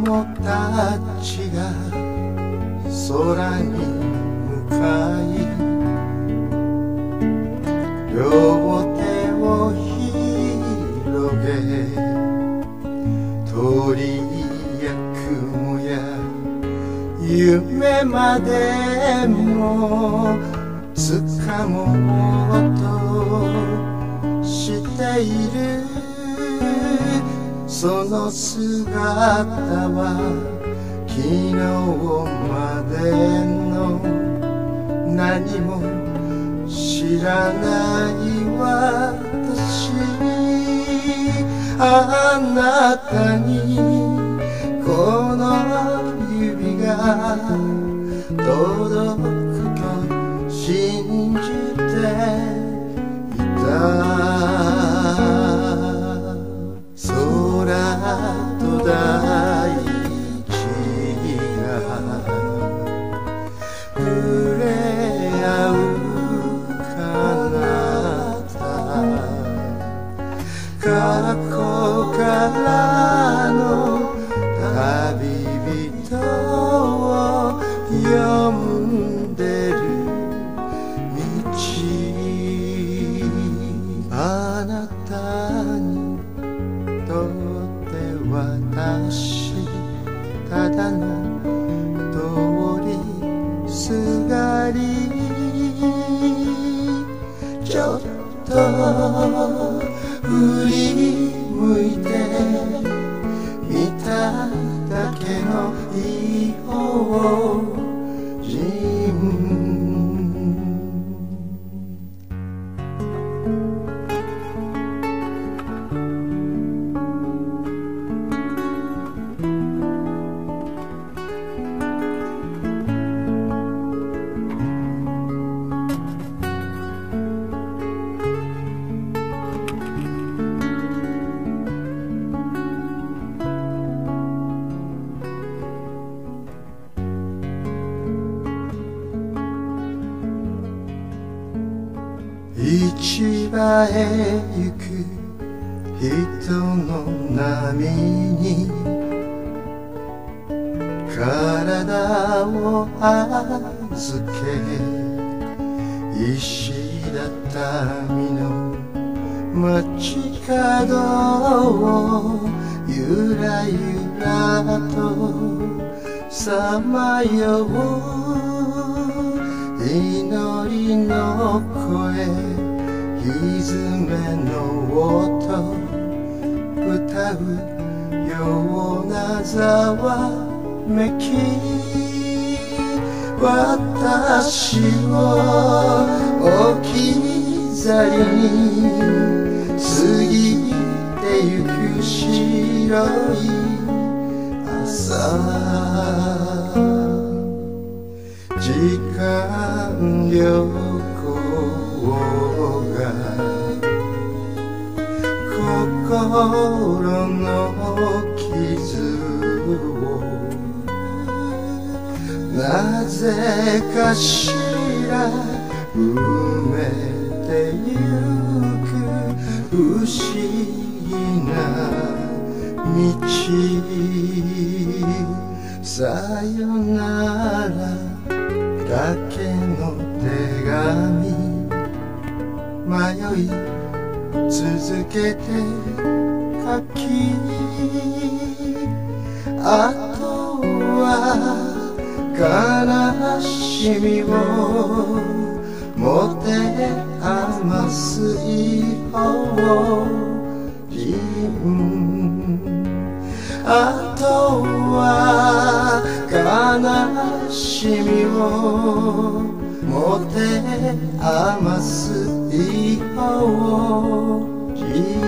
供たちが空に向かい両手を広げ鳥や雲や夢までも掴もうとしているその姿は昨日までの何も知らない私あなたにこの指が届くと信じていた空と大地が触れ合う過去からの旅人を呼んでる道あなたにとって私ただの通りすがりちょっと振り向いて見ただけの異邦人市場へ行く人の波に体を預け石畳の街角をゆらゆらとさまよう祈りの声蹄の音歌うようなざわめき私を置き去りに過ぎてゆく白い朝時間旅行が心の傷をなぜかしら埋めてゆく不思議な道さよならだけの手紙迷い続けて書きあとは悲しみを持て余す異邦人あとは悲しみを持て余す異邦人